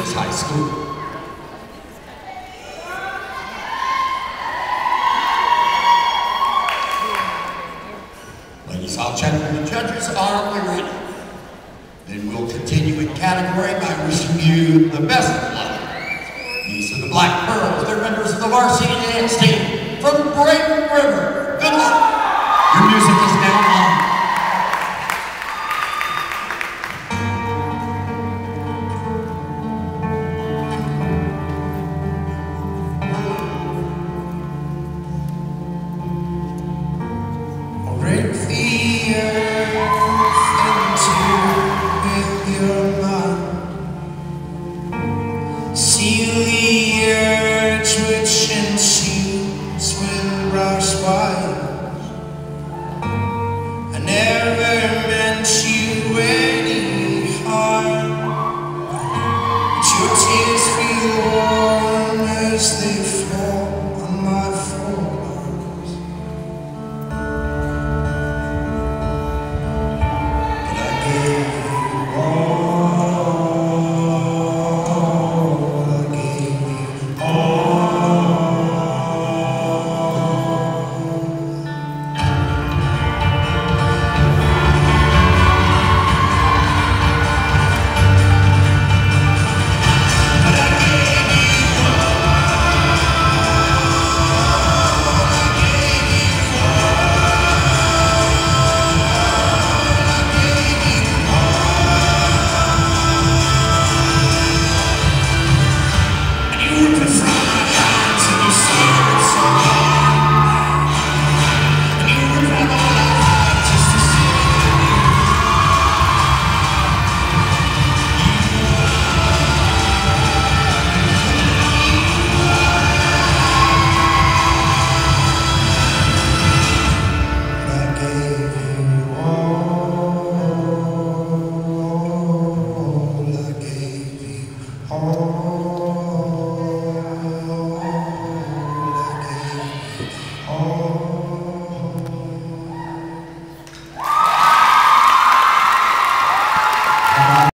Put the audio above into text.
Sweepstakes High School. Ladies, I'll check with the judges. Are we ready? Then we'll continue in category by wishing you the best of luck. These are the Black Pearls. They're members of the varsity dance team from Brighton River. Good luck. Your music is now on. Break the earth into with your mind. Seal the urge which ensues with rush wires. I never meant you any harm, but your tears feel warm as they fall.